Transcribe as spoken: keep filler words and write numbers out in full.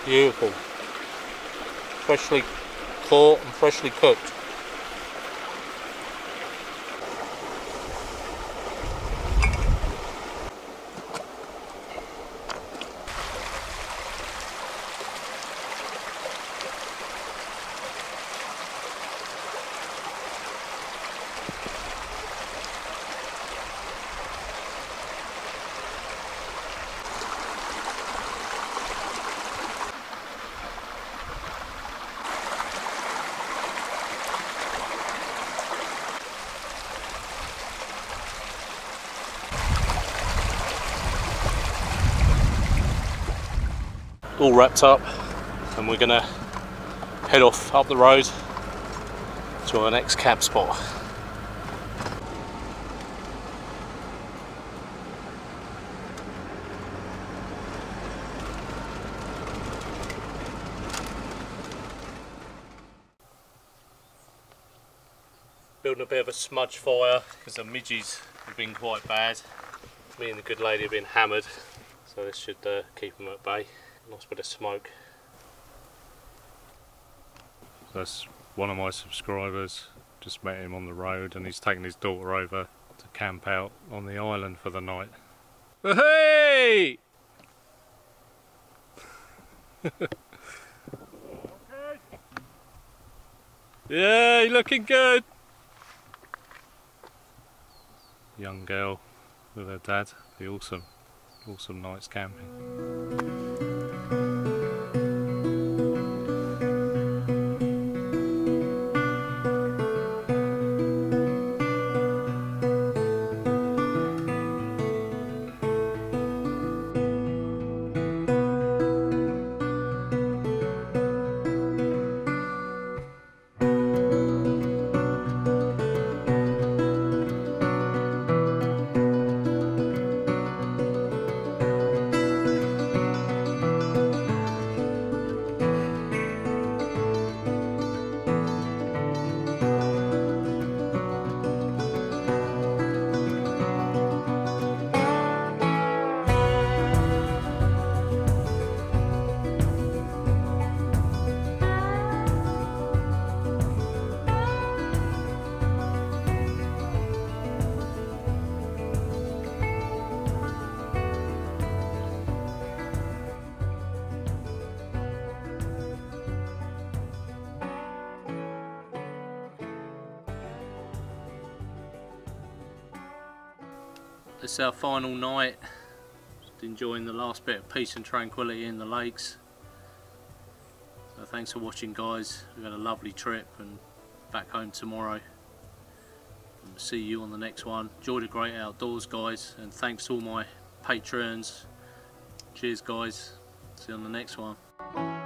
Beautiful. Freshly caught and freshly cooked. All wrapped up, and we're gonna head off up the road to our next camp spot. Building a bit of a smudge fire because the midges have been quite bad. Me and the good lady have been hammered, so this should uh, keep them at bay. Nice bit of smoke. That's one of my subscribers. Just met him on the road and he's taking his daughter over to camp out on the island for the night. Hey! Yeah, you're looking good. Young girl with her dad. The awesome, awesome nights camping. This is our final night. Just enjoying the last bit of peace and tranquility in the lakes. So thanks for watching, guys. We've had a lovely trip and back home tomorrow. And see you on the next one. Enjoy the great outdoors, guys, and thanks to all my patrons. Cheers, guys. See you on the next one.